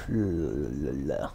La.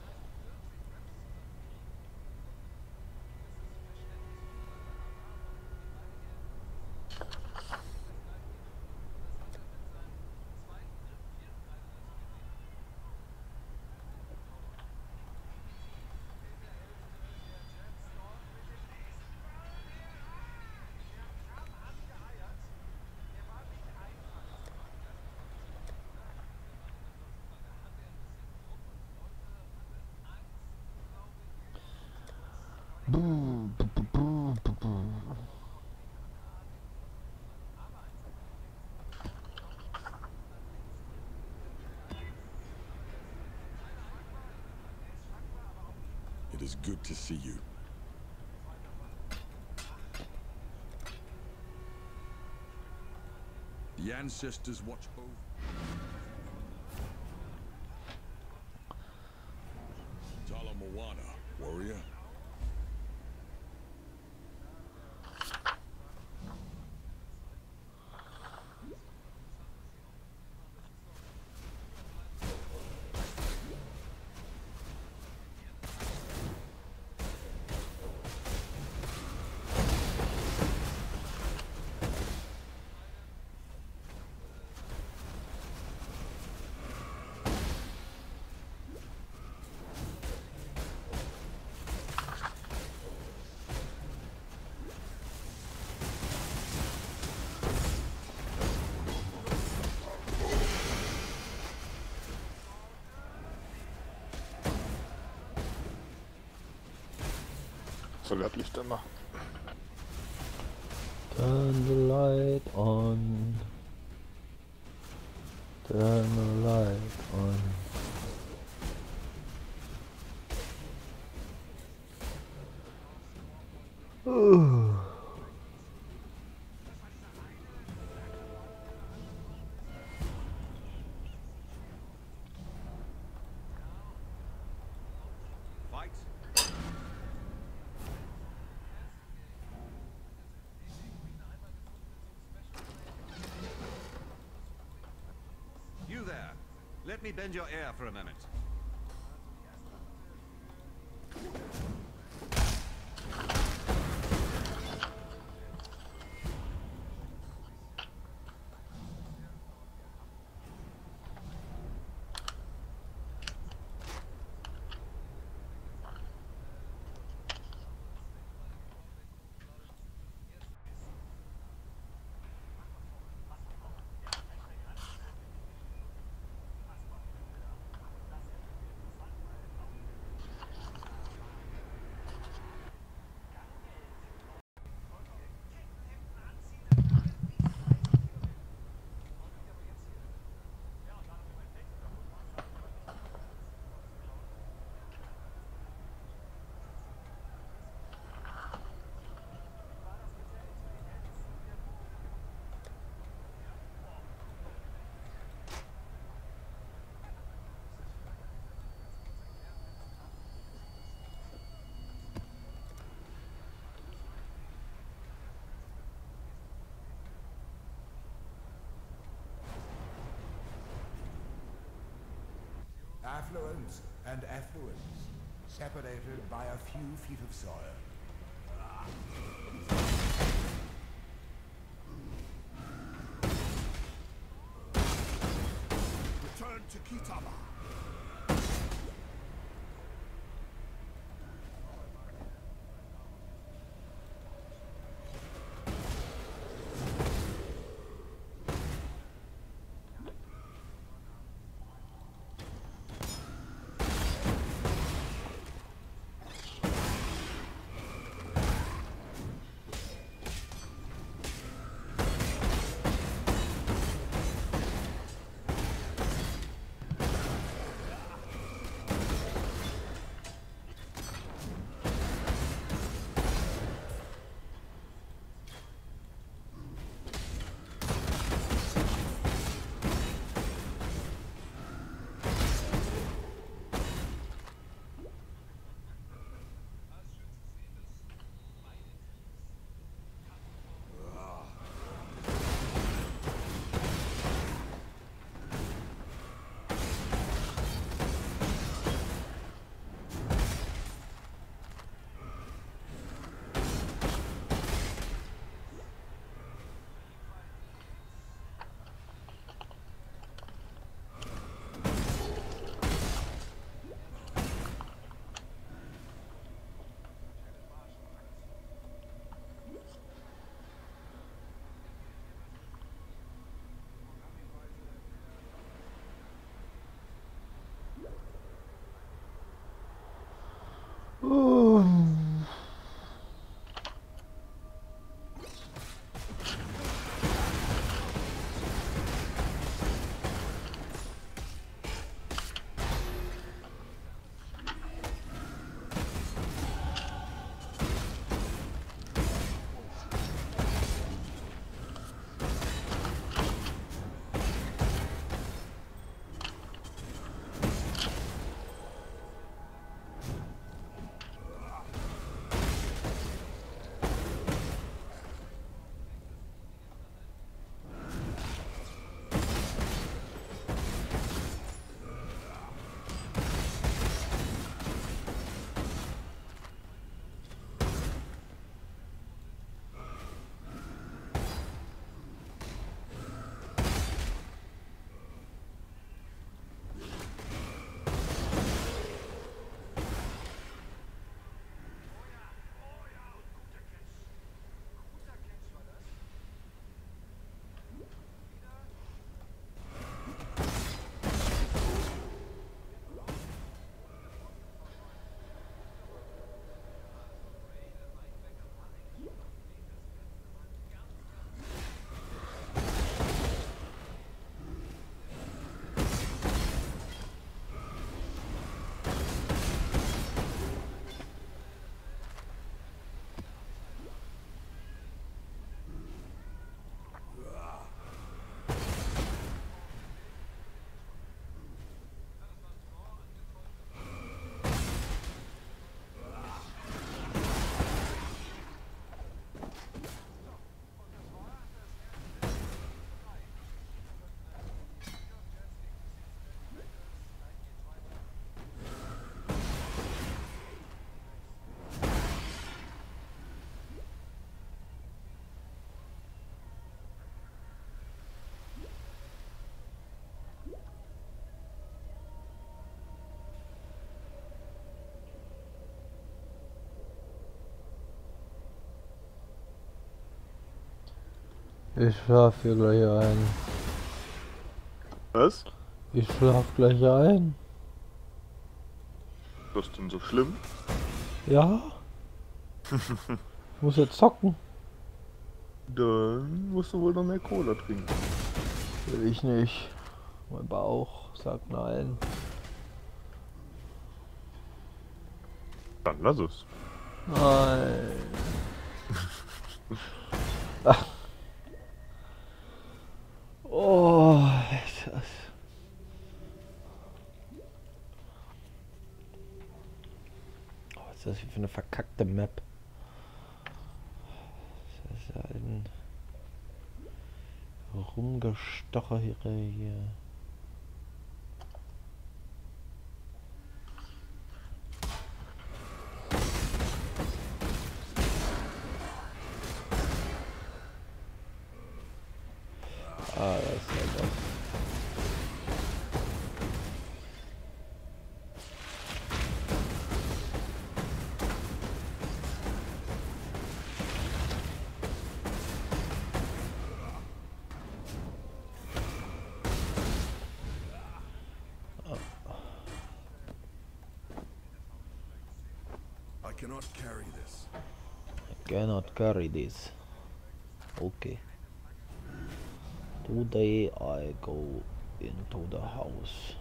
It is good to see you. The ancestors watch over. Tala Moana, warrior. So Licht immer. Turn the light on. Turn the light on. Fight. You there. Let me bend your ear for a moment. Affluence and effluence, separated by a few feet of soil. Return to Kitaba. Oh. Ich schlaf hier gleich ein. Was? Ich schlaf gleich ein. Was ist denn so schlimm? Ja? Ich muss jetzt zocken. Dann musst du wohl noch mehr Cola trinken. Will ich nicht. Mein Bauch sagt nein. Dann lass es. Nein. Ach. Oh, das. Was ist das hier für eine verkackte Map? Das ist ja ein Rumgestocher hier. Ah, das ist ja was. I cannot carry this. I cannot carry this. Okay. Today I go into the house.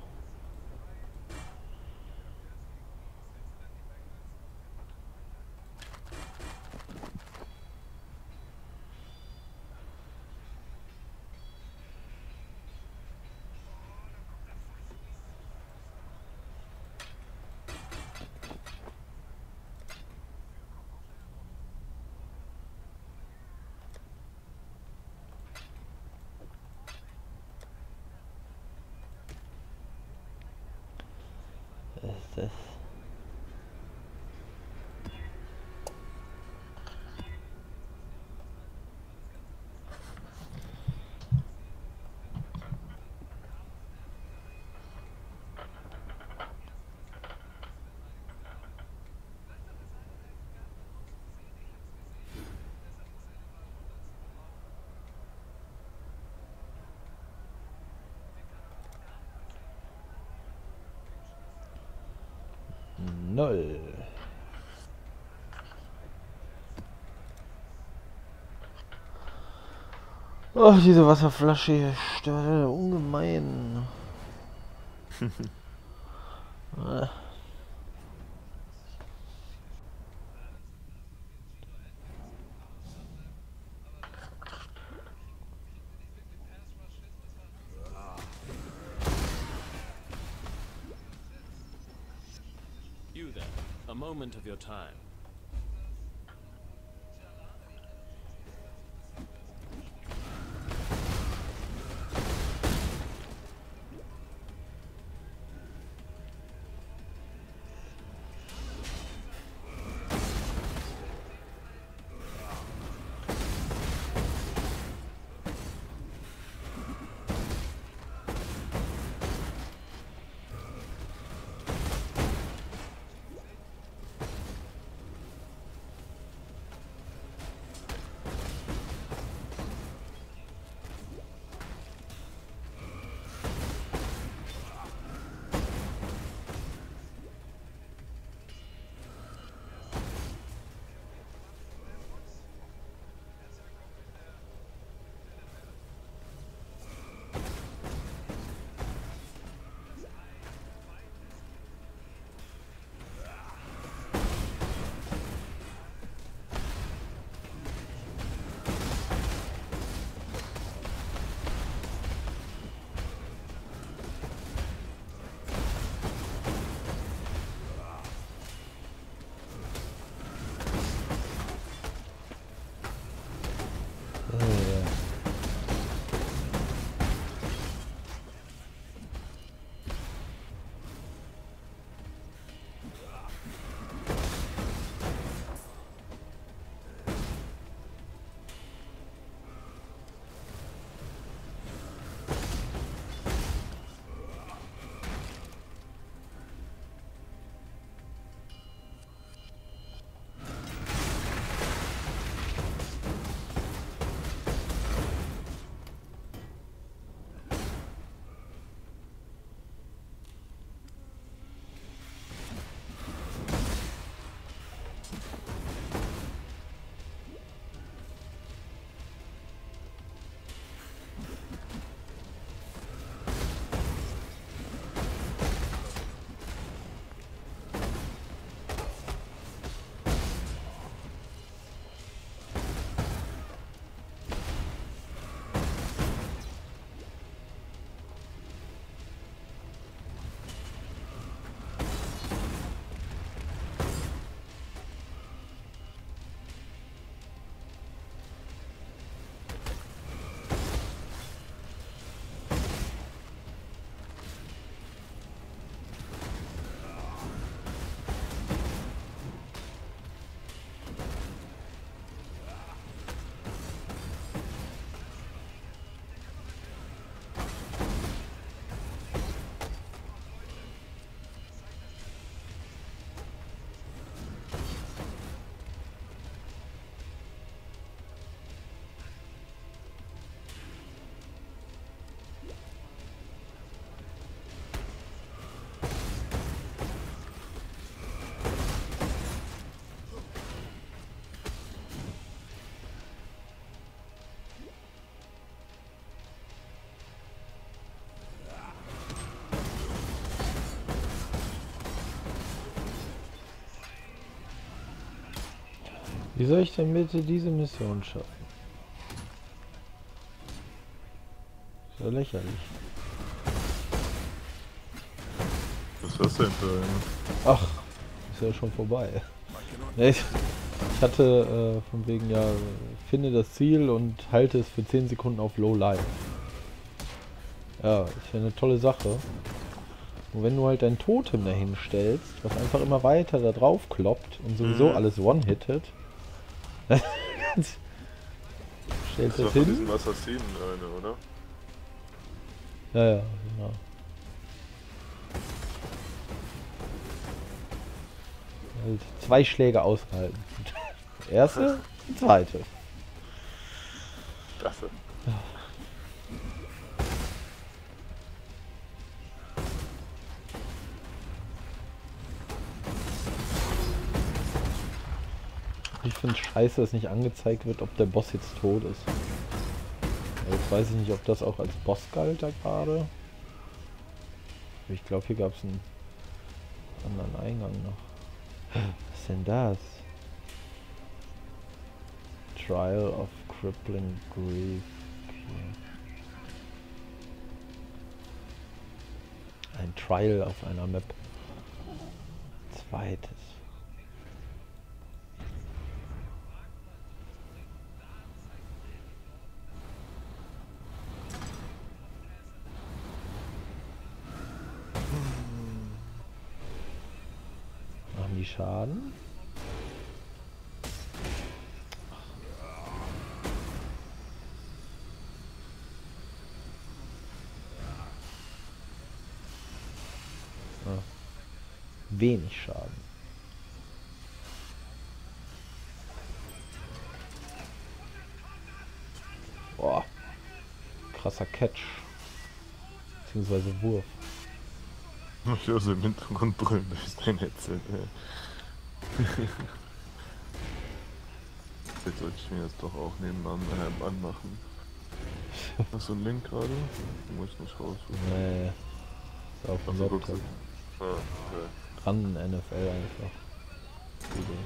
Was ist das? Null. Oh, diese Wasserflasche hier stört ungemein. Ah. You then, a moment of your time. Wie soll ich denn bitte diese Mission schaffen? So lächerlich. Was ist das denn für eine? Ach, ist ja schon vorbei. Ja, ich hatte von wegen ja, finde das Ziel und halte es für 10 Sekunden auf Low Life. Ja, ist ja eine tolle Sache. Und wenn du halt dein Totem dahin stellst, was einfach immer weiter da drauf kloppt und sowieso alles one-hittet, stellst Das das war von hin. diesen Assassinen eine, oder? Ja, ja, genau. Halt 2 Schläge aushalten. Erste, die zweite. Klasse. Ich finde scheiße, dass nicht angezeigt wird, ob der Boss jetzt tot ist. Jetzt weiß ich nicht, ob das auch als Boss galt da gerade. Ich glaube, hier gab es einen anderen Eingang noch. Was ist denn das? Trial of Crippling Grief. Okay. Ein Trial auf einer Map. Zweites. Machen die Schaden? Wenig Schaden. Boah. Krasser Catch. Beziehungsweise Wurf. Ich höre so im Hintergrund brüllen durch dein Headset, ey. Jetzt sollte ich mir das doch auch nebenan anmachen. Hast du einen Link gerade? Muss ich nicht raussuchen. Nee. Ist auf dem Also, Laptop. Ah, okay. Ran NFL einfach. Google.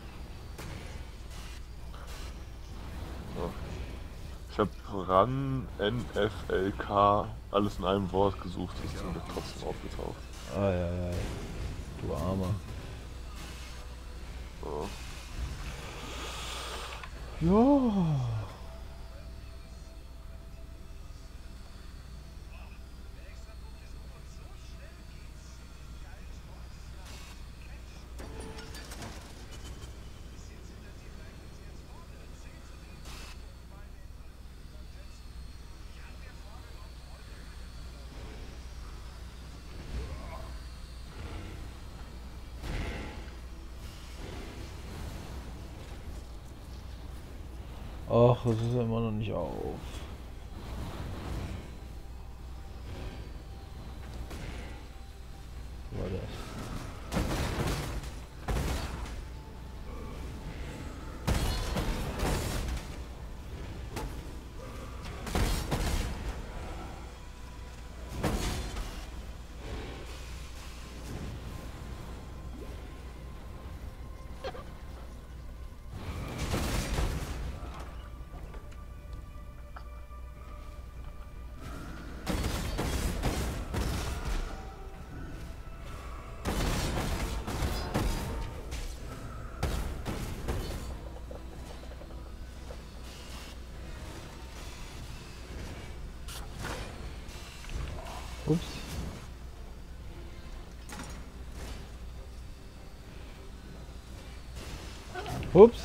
Ja. Ich habe RAN, NFLK, alles in einem Wort gesucht, das ist mir trotzdem aufgetaucht. Ah ja, ja. Du Armer. So. Ja. Ach, das ist ja immer noch nicht auf. Was war das? Ups. Ups.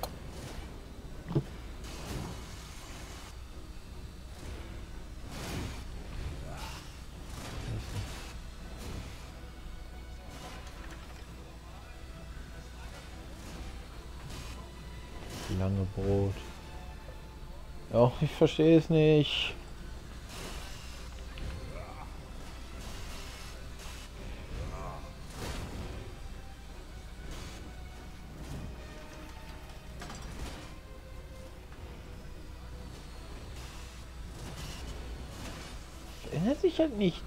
Lange Brot. Ja, ich verstehe es nicht. Ändert sich halt nichts.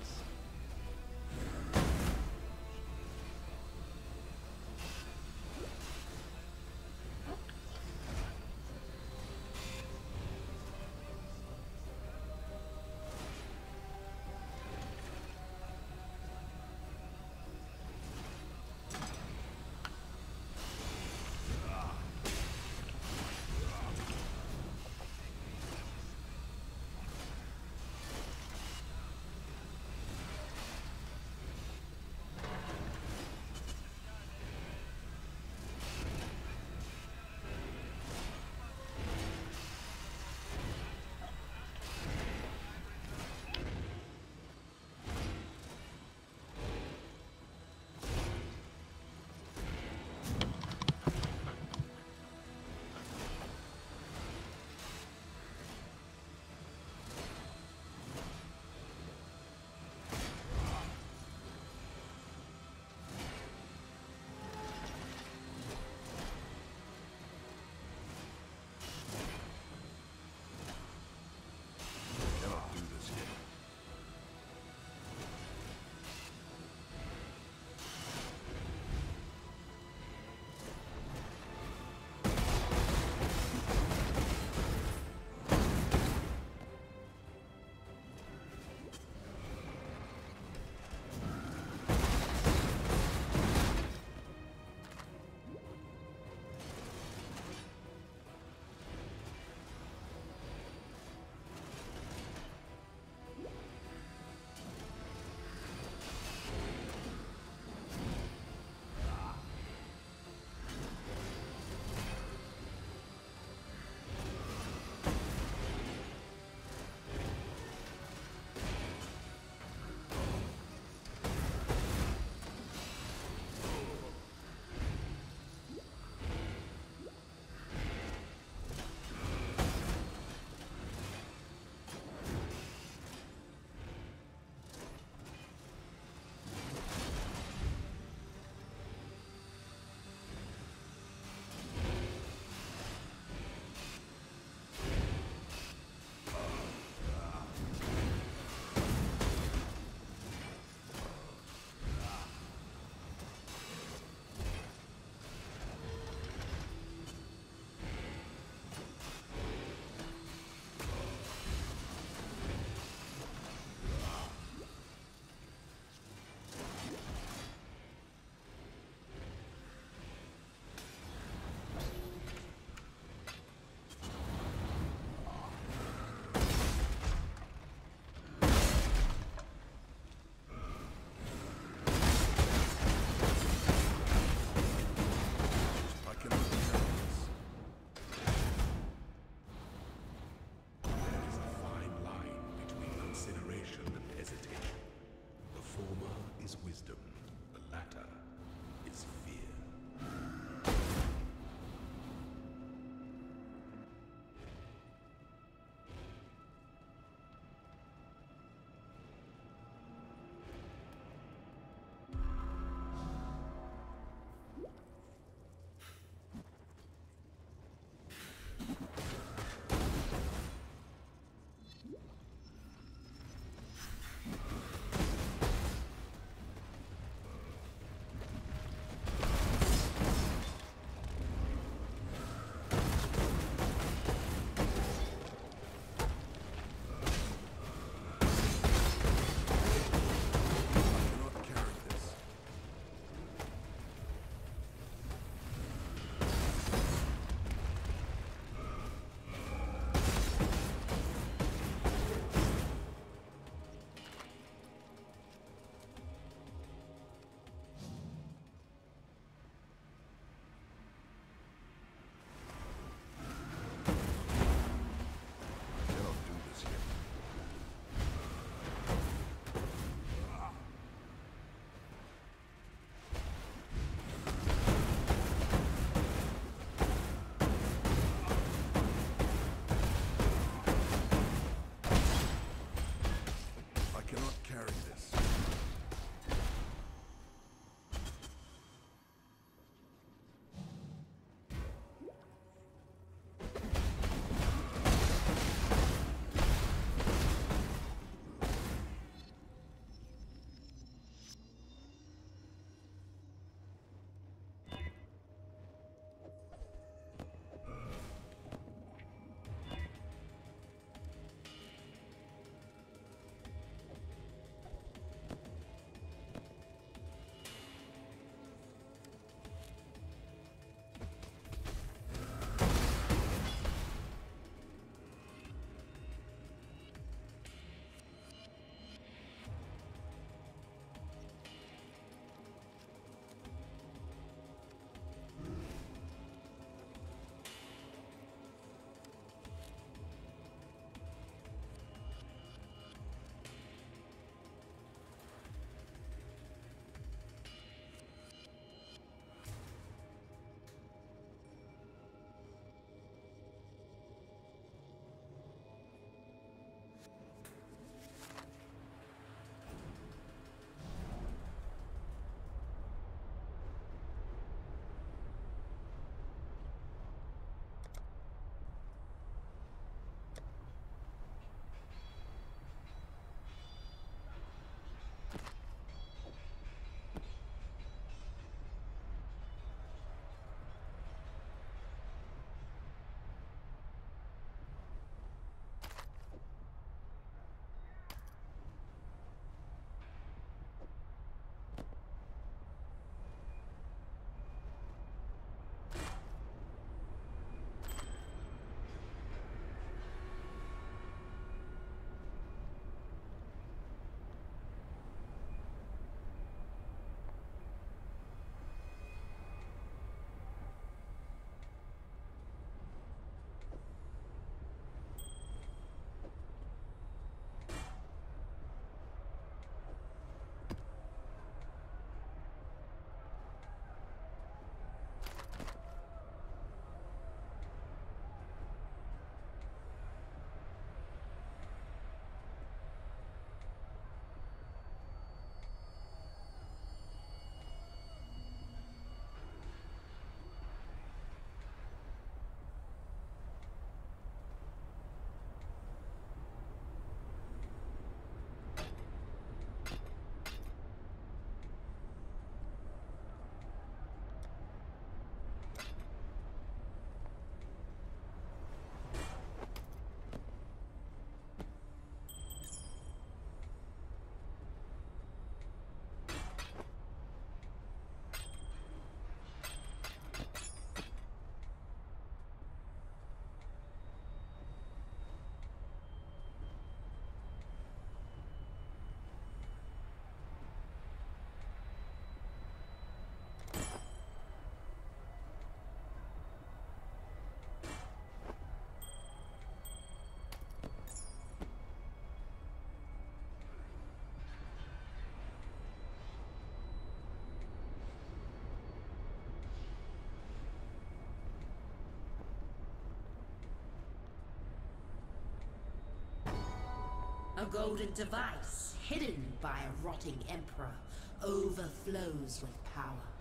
A golden device, hidden by a rotting emperor, overflows with power.